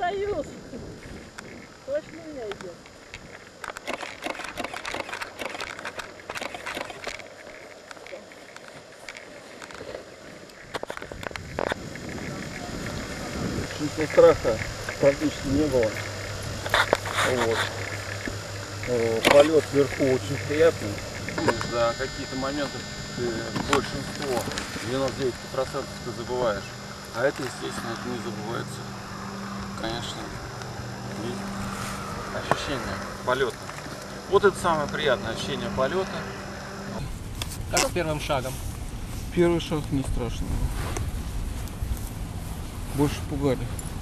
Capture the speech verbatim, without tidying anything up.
Союз. Точно у меня идет. Чувства страха практически не было. Вот. Полет вверху очень приятный. За какие-то моменты ты большинство, девяносто девять процентов ты забываешь. А это, естественно, это не забывается. Конечно. И ощущение полета. Вот это самое приятное ощущение полета. Как с первым шагом? Первый шаг не страшный. Больше пугали.